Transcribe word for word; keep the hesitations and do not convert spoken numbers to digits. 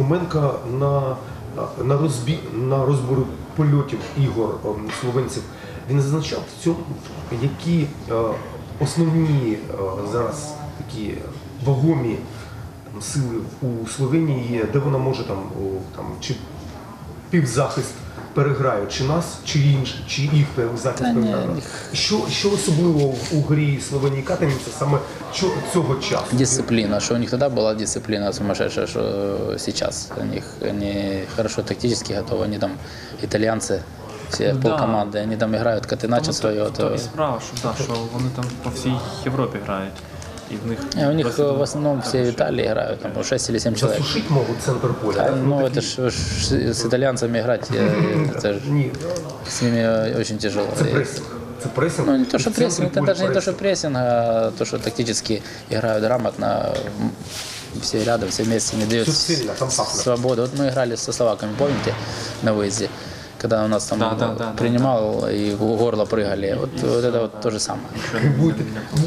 Хоменка на, на, розбі, на розборі польотів ігор ем, словенців, він зазначав в цьому, які е, основні е, зараз такі вагомі там, сили у Словенії є, де вона може там, о, там чи півзахист переграють, чи нас, чи інші, чи їх захист переграють. Що, що особливо у грі Словенії Катаніця саме цього часу? Дисциплина, что у них тогда была дисциплина сумасшедшая, что сейчас у них они хорошо тактически готовы, они там итальянцы, все Ну, полкоманды, да. они там играют как иначе свое. То То... і справа, що, да, що вони там по всій Європі грають. І в них, И у них досвіду в основном все в хороший. Италии играют, там шесть или семь человек. Засушить можуть центр поля? А, да? ну такі- это ж ж с итальянцами играть, э, это ж Ні, с ними очень тяжело. це пресинг. Це пресинг. Ну не то, что І в центрі прессинг, это поля даже не то, что пресинг. прессинг, а то, что тактически играют грамотно, м, все рядом, все вместе, не дают Всё сильно, компактно. свободу. Вот мы играли со словаками, помните, на выезде, когда у нас там Да, да, да, да, принимал и в горло прыгали, вот, вот это вот то же самое. Будете-